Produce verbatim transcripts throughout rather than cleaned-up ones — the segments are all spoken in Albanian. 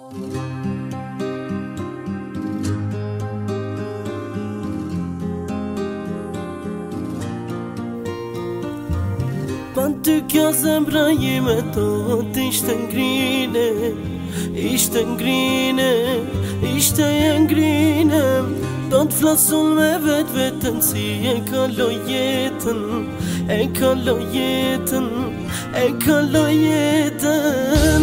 Panty kjo zemra ime tot ishte ngrine, ishte ngrine, ishte e ngrine. Do t'flasun me vet vetën si e kaloj jetën, e kaloj jetën, e kaloj jetën.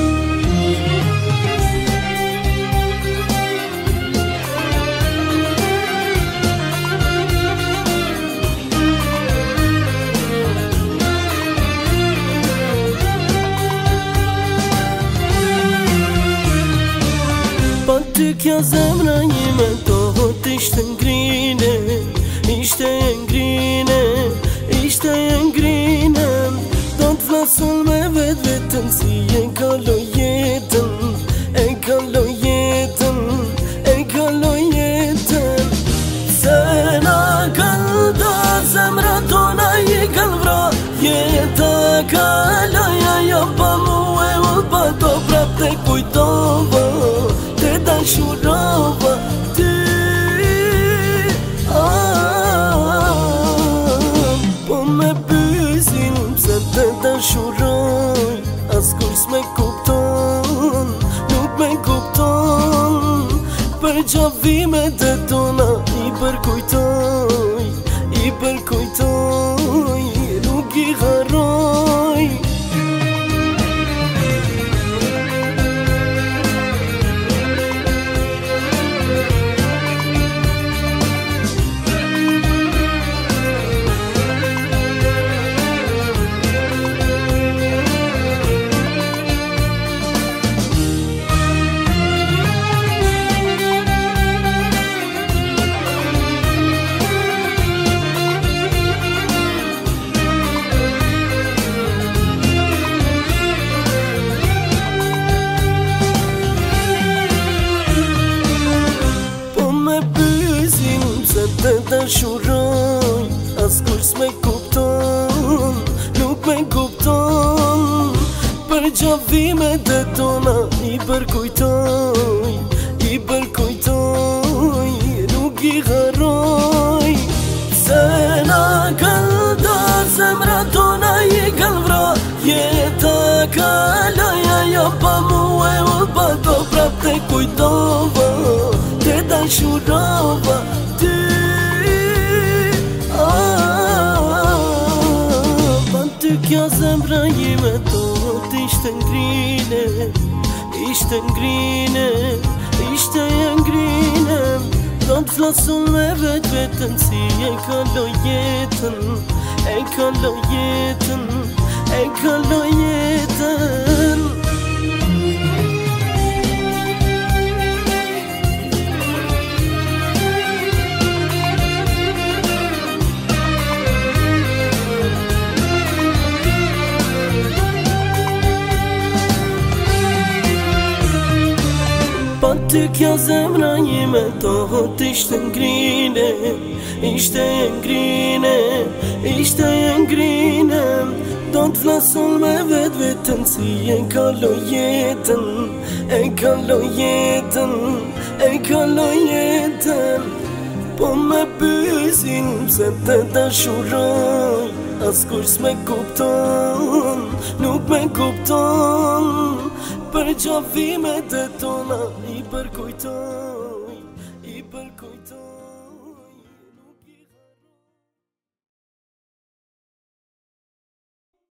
Panty kjo zemra ime tot ishte ngrine, ishte e ngrine, ishte e ngrine. Do t'flasun me vet vetën si e kaloj jetën, e kaloj jetën, e kaloj jetën. Se na kanë do zemra tona i kanë vra, jeta kaloj ajo pa mu e u pa do prap te kujtova, te dashurova ty. Po me pysin pse te dashuroj, askush s'me kupton, nuk me kupton. Për gjavimet e tona i përkujtoj, i përkujtoj, nuk i harroj. Te dashuroj, askush s'me kupton, nuk me kupton. Për gjavimet e tona i përkujtoj, i përkujtoj, nuk i harroj. Se na kanë do zemra tona i kanë vra, jeta kaloj ajo pa mu e u pa do prap te kujtova, te dashurova ty. Panty kjo zemra ime tot ishte ngrine, ishte ngrine, ishte e ngrine. Do t'flasun me vet vetën si e kaloj jetën, e kaloj jetën, e kaloj jetën. Panty kjo zemra ime tot ishte ngrine, ishte e ngrine, ishte e ngrine. Do t'flasun me vet vetën si e kaloj jetën, e kaloj jetën, e kaloj jetën. Po me pysin pse te dashuroj, askush s'me kupton, nuk me kupton. Për gjavimet e tona i përkujtoj, i përkujtoj.